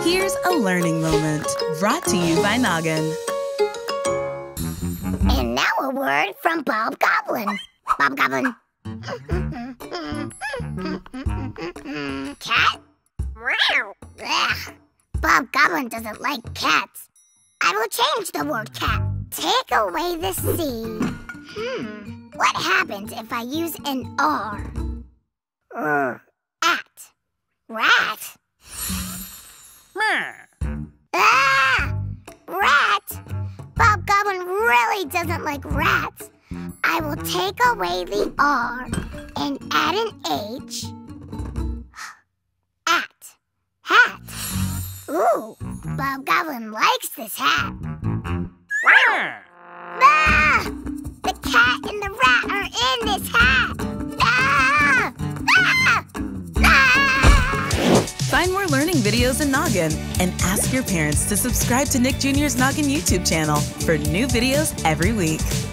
Here's a learning moment brought to you by Noggin. And now a word from Bobgoblin. Bobgoblin. Cat? Ugh. Bobgoblin doesn't like cats. I will change the word cat. Take away the C. What happens if I use an R? At. Rat. Ah! Rat! Bobgoblin really doesn't like rats. I will take away the R and add an H. At. Hat. Ooh, Bobgoblin likes this hat. Ah! The cat and the rat are in this hat. Ah! Ah! Ah! Find more learning videos in Noggin and ask your parents to subscribe to Nick Jr.'s Noggin YouTube channel for new videos every week.